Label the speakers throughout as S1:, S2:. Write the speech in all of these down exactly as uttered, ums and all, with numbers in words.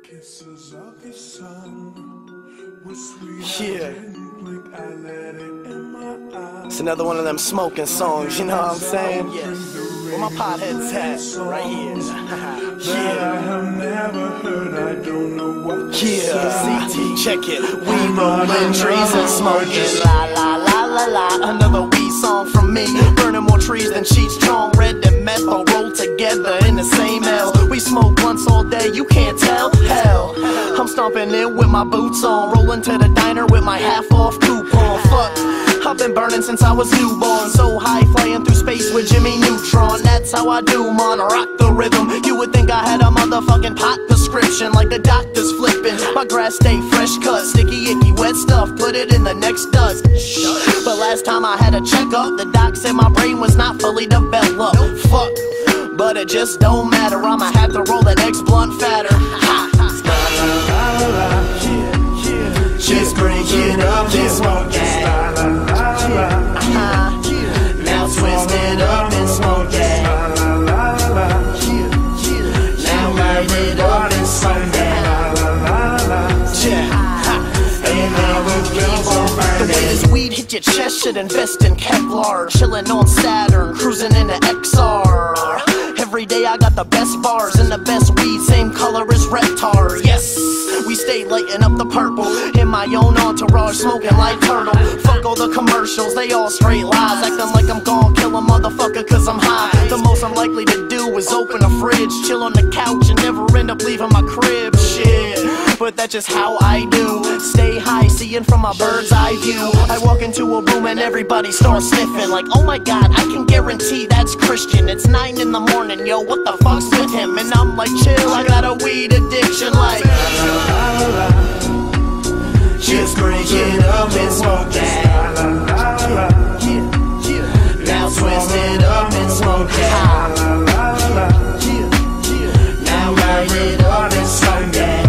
S1: Kisses of the sun were sweet.
S2: Yeah.
S1: I didn't blink, I let it in my eyes.
S2: It's another one of them smoking songs, you know what I'm saying? Yes. Where my pothead's at? Right here.
S1: That
S2: Yeah.
S1: I have never heard, I don't know what to
S2: Yeah.
S1: say.
S2: C T, check it. We rolling trees and smoking. La la la la la. Another weed song from me. Burning more trees than Cheech, strong red and meth all rolled together in the same L. We smoke blunts all day, you can't tell. Hell, I'm stomping in with my boots on, rolling to the diner with my half off coupon. Fuck, I've been burning since I was newborn. So high, flying through space with Jimmy Neutron. That's how I do, man, rock the rhythm. You would think I had a motherfucking pot prescription, like the doctor's flipping. My grass stay fresh cut, sticky, icky, wet stuff, put it in the next dust. But last time I had a checkup, the doc said my brain was not fully developed. Fuck, but it just don't matter, I'ma have to roll that X blunt fatter. Ha, ha, la, la, la, la. Yeah, yeah. Just bring it up and smoke that. Uh-huh. Now twist it up and smoke that. Now light it up and smoke that. And then we'll keep on burning. The way this weed hit your chest should invest in Kevlar. Chillin' on Saturn, cruising in the X R. Every day I got the best bars and the best weed, same color as Reptar. Yes, we stay lighting up the purple in my own entourage, smoking like turtle. Fuck all the commercials, they all straight lies, acting like I'm gon' kill a motherfucker cause I'm high. The most I'm likely to do is open a fridge, chill on the couch and never end up leaving my crib. Shit, but that's just how I do. Stay high, seeing from a bird's eye view. I walk into a room and everybody starts sniffing, like, oh my god, I can guarantee that's Christian. It's nine in the morning, yo, what the fuck's with him? And I'm like, chill, I got a weed addiction, like, just bring it up and smoke that. Now twist it up and smoke that. Now light it up and smoke that.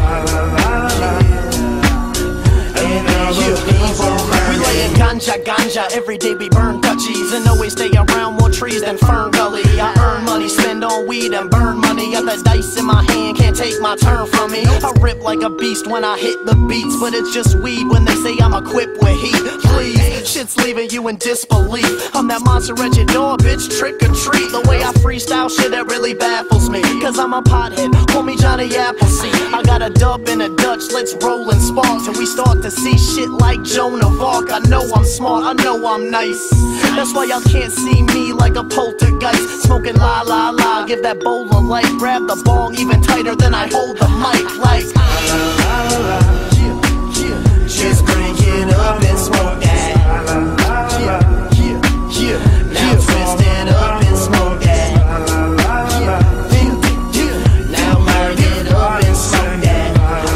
S2: We layin' ganja, ganja, every day we burn Dutchies and always stay around more trees than Fern Gully. I earn money, spend on weed and burn money. Got the dice in my hand, can't take my turn from me. I rip like a beast when I hit the beats, but it's just weed when they say I'm equipped with heat. Please, shit's leaving you in disbelief. I'm that monster at your door, bitch, trick or treat. The way I freestyle shit, that really baffles me, cause I'm a pothead, call me Johnny Appleseed. I got a dub and a Dutch, let's roll and spark till we start to see shit like Joan of Arc. I know I'm smart, I know I'm nice, that's why y'all can't see me like a poltergeist. Smoking la la la, give that bowl of light, grab the bong even tighter than I hold the mic, like la la la. Just bring it up and smoke that. Yeah, yeah, yeah. Now twist it up and smoke that. Yeah, yeah. Now light it up and smoke that.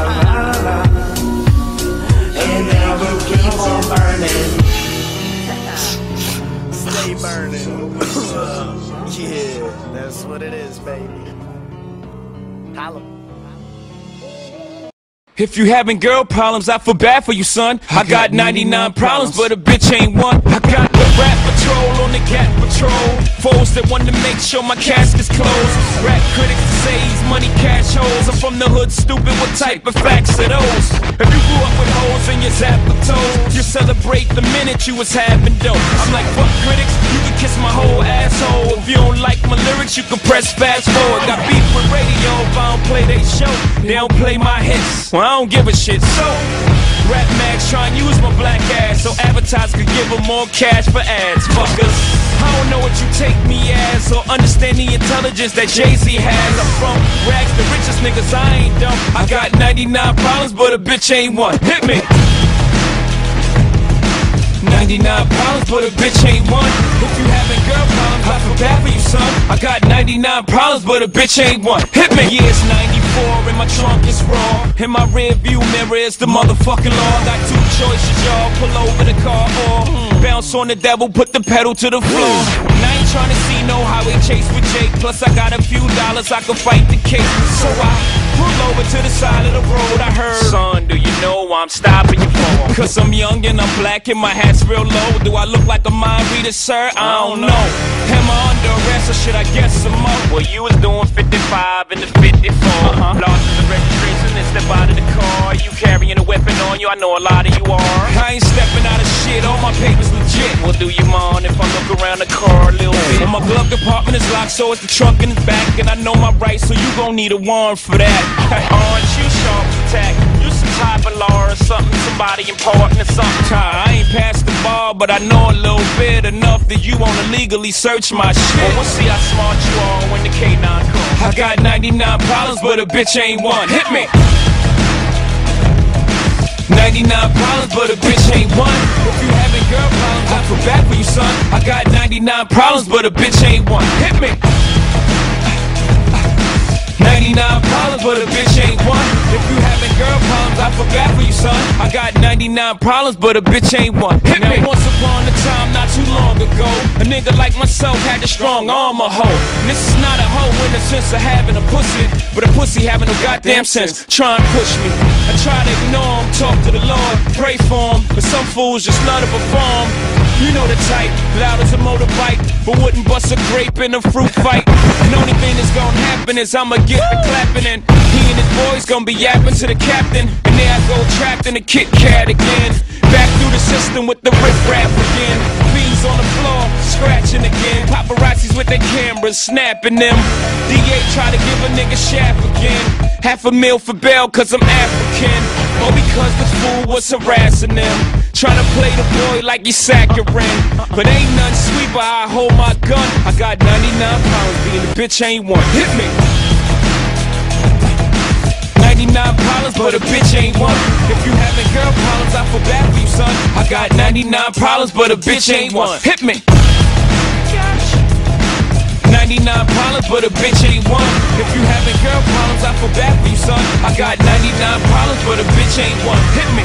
S2: And then we'll keep on burning. Stay burning. Yeah, that's what it is, baby. Holla.
S3: If you having girl problems, I feel bad for you, son. I got ninety-nine problems, but a bitch ain't one. I got the rap patrol on the cat patrol. Foes that want to make sure my casket's closed. Rap critics say he's money cash holes. I'm from the hood, stupid, what type of facts are those? If you grew up with hoes in your zap of toes, you celebrate the minute you was having dope. I'm like, fuck critics, you can kiss my whole asshole. If you don't like my lyrics, you can press fast forward. Got beef with radio if I don't play they show. They don't play my hits, well, I don't give a shit. So, rap mags try and use my black ass so advertisers could give them more cash for ads. Fuckers, I don't know what you take me as or understand the intelligence that Jay-Z has. I'm from rags, the richest niggas, I ain't dumb. I got ninety-nine problems, but a bitch ain't one. Hit me. ninety-nine problems, but a bitch ain't one. If you having girl problems, I feel bad for you, son. I got ninety-nine problems, but a bitch ain't one. Hit me. Yeah, it's ninety-four and my trunk is raw. In my rear view mirror is the motherfucking law. Got two choices, y'all. Pull over the car or bounce on the devil, put the pedal to the floor. And I ain't tryna see no highway chase with Jake. Plus I got a few dollars, I can fight the case. So I pull over to the side of the road. I heard, son, do you know why I'm stopping you for? Cause I'm young and I'm black and my hat's real low. Do I look like a mind reader, sir? I don't know. Am I under arrest or should I guess some more? Well, you was doing fifty-five in the fifty-four. Uh-huh. Lost in the registration, it's step out of the car, you carrying a weapon on you, I know a lot of you are. I ain't stepping out of shit, all my papers legit. Well, do you mind if I look around the car a little bit? Well, my glove compartment is locked, so it's the trunk in the back, and I know my rights, so you gon' need a warrant for that. Aren't you sharp attack? You some type of law or something, somebody important or something. I ain't past the bar, but I know a little bit enough that you wanna legally search my shit. Well, we'll see how smart you are when the K nine comes. I got ninety-nine problems, but a bitch ain't one. Hit me! ninety-nine problems, but a bitch ain't one. If you having girl problems, I feel bad for you, son. I got ninety-nine problems, but a bitch ain't one. Hit me! ninety-nine problems, but a bitch ain't one. If you having girl problems, I feel bad for you, son. I got ninety-nine problems, but a bitch ain't one. Hit now, me! Once upon a time, not too long ago, a nigga like myself had a strong arm, a hoe. And this is not a hoe in the sense of having a pussy, but a pussy having no goddamn sense. Try and push me. I try to ignore him, talk to the Lord, pray for him, but some fools just love to perform. You know the type, loud as a motorbike, but wouldn't bust a grape in a fruit fight. And only thing that's gonna happen is I'ma get the clapping, and he and his boys gonna be yapping to the captain. And there I go trapped in a Kit Kat again, back through the system with the riff-raff again. Beans on the floor, scratching again. Paparazzis with their cameras, snapping them. D A try to give a nigga shaft again. Half a meal for bail cause I'm African, or because this fool was harassing them. Trying to play the boy like he's saccharine, but ain't nothing sweet but I hold my gun. I got ninety-nine problems, being a bitch ain't one. Hit me! ninety-nine problems, but a bitch ain't one. If you having girl problems, I feel bad for you, son. I got ninety-nine problems, but a bitch ain't one. Hit me! ninety-nine problems, but a bitch ain't one. If you having girl problems, I feel bad for you, son. I got ninety-nine problems, but a bitch ain't one. Hit me!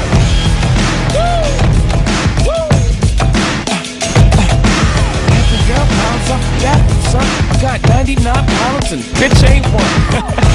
S3: Having girl problems, I feel bad for you, son. I got ninety-nine problems and bitch ain't one.